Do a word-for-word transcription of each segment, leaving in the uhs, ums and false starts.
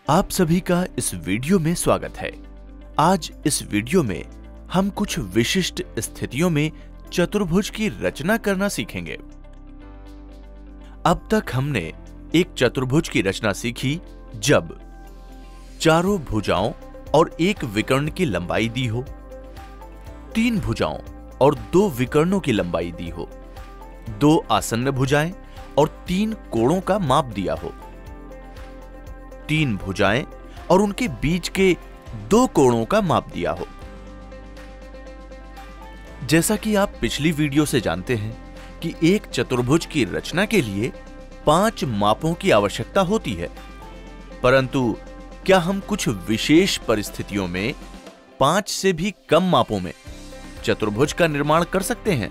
आप सभी का इस वीडियो में स्वागत है। आज इस वीडियो में हम कुछ विशिष्ट स्थितियों में चतुर्भुज की रचना करना सीखेंगे। अब तक हमने एक चतुर्भुज की रचना सीखी जब चारों भुजाओं और एक विकर्ण की लंबाई दी हो, तीन भुजाओं और दो विकर्णों की लंबाई दी हो, दो आसन्न भुजाएं और तीन कोणों का माप दिया हो, तीन भुजाएं और उनके बीच के दो कोणों का माप दिया हो। जैसा कि आप पिछली वीडियो से जानते हैं कि एक चतुर्भुज की रचना के लिए पांच मापों की आवश्यकता होती है, परंतु क्या हम कुछ विशेष परिस्थितियों में पांच से भी कम मापों में चतुर्भुज का निर्माण कर सकते हैं?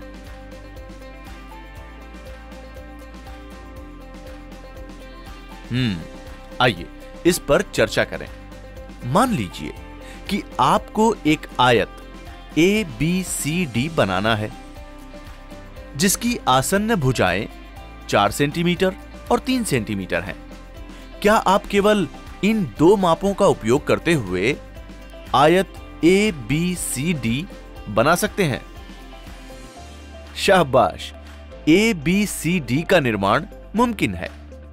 हम्म आइए इस पर चर्चा करें। मान लीजिए कि आपको एक आयत ए बी सी डी बनाना है जिसकी आसन्न भुजाएं चार सेंटीमीटर और तीन सेंटीमीटर हैं। क्या आप केवल इन दो मापों का उपयोग करते हुए आयत ए बी सी डी बना सकते हैं? शाबाश, ए बी सी डी का निर्माण मुमकिन है।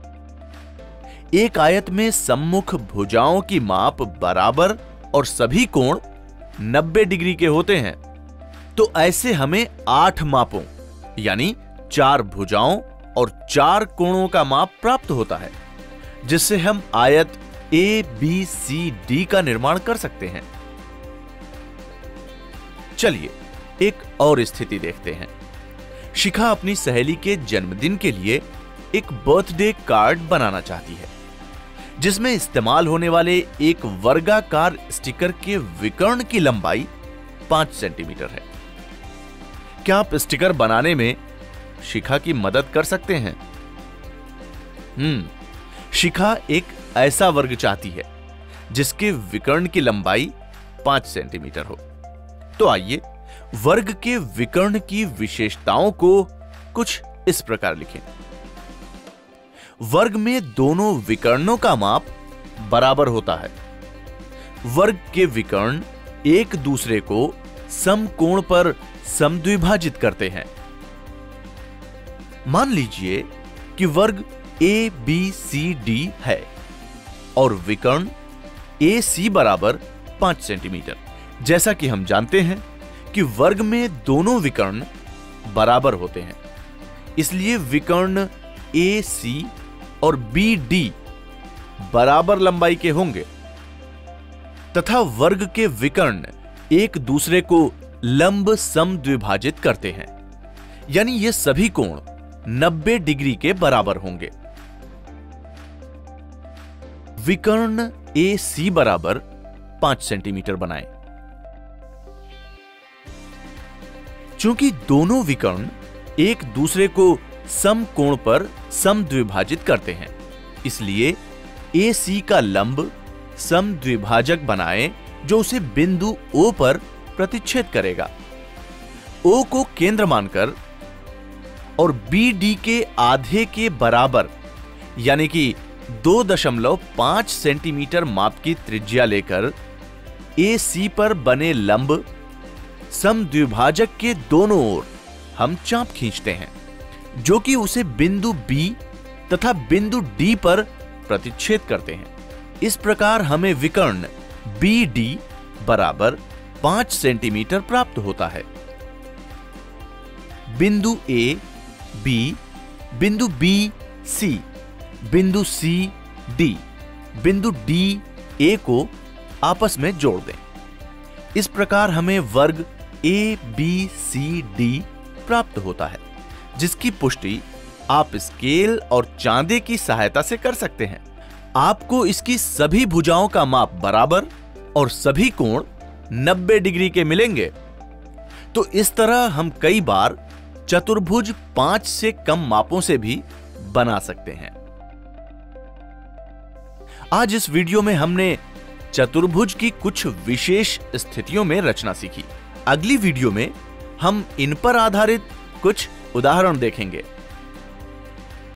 एक आयत में सम्मुख भुजाओं की माप बराबर और सभी कोण नब्बे डिग्री के होते हैं, तो ऐसे हमें आठ मापों यानी चार भुजाओं और चार कोणों का माप प्राप्त होता है, जिससे हम आयत ए बी सी डी का निर्माण कर सकते हैं। चलिए एक और स्थिति देखते हैं। शिखा अपनी सहेली के जन्मदिन के लिए एक बर्थडे कार्ड बनाना चाहती है जिसमें इस्तेमाल होने वाले एक वर्गाकार स्टिकर के विकर्ण की लंबाई पांच सेंटीमीटर है। क्या आप स्टिकर बनाने में शिखा की मदद कर सकते हैं? हम्म शिखा एक ऐसा वर्ग चाहती है जिसके विकर्ण की लंबाई पांच सेंटीमीटर हो। तो आइए वर्ग के विकर्ण की विशेषताओं को कुछ इस प्रकार लिखें। वर्ग में दोनों विकर्णों का माप बराबर होता है। वर्ग के विकर्ण एक दूसरे को समकोण पर समद्विभाजित करते हैं। मान लीजिए कि वर्ग ए बी सी डी है और विकर्ण ए सी बराबर पांच सेंटीमीटर। जैसा कि हम जानते हैं कि वर्ग में दोनों विकर्ण बराबर होते हैं, इसलिए विकर्ण ए सी और बी डी बराबर लंबाई के होंगे तथा वर्ग के विकर्ण एक दूसरे को लंब समद्विभाजित करते हैं, यानी ये सभी कोण नब्बे डिग्री के बराबर होंगे। विकर्ण ए सी बराबर पांच सेंटीमीटर बनाएं। चूंकि दोनों विकर्ण एक दूसरे को समकोण पर समद्विभाजित करते हैं, इसलिए ए सी का लंब समद्विभाजक बनाएं जो उसे बिंदु O पर प्रतिच्छेद करेगा। O को केंद्र मानकर और बी डी के आधे के बराबर यानी कि दो दशमलव पांच सेंटीमीटर माप की त्रिज्या लेकर ए सी पर बने लंब समद्विभाजक के दोनों ओर हम चाप खींचते हैं जो कि उसे बिंदु B तथा बिंदु D पर प्रतिच्छेद करते हैं। इस प्रकार हमें विकर्ण बी डी बराबर पांच सेंटीमीटर प्राप्त होता है। बिंदु A, B, बिंदु B, C, बिंदु C, D, बिंदु D, A को आपस में जोड़ दें। इस प्रकार हमें वर्ग ए बी सी डी प्राप्त होता है, जिसकी पुष्टि आप स्केल और चांदे की सहायता से कर सकते हैं। आपको इसकी सभी भुजाओं का माप बराबर और सभी कोण नब्बे डिग्री के मिलेंगे। तो इस तरह हम कई बार चतुर्भुज पांच से कम मापों से भी बना सकते हैं। आज इस वीडियो में हमने चतुर्भुज की कुछ विशेष स्थितियों में रचना सीखी। अगली वीडियो में हम इन पर आधारित कुछ उदाहरण देखेंगे।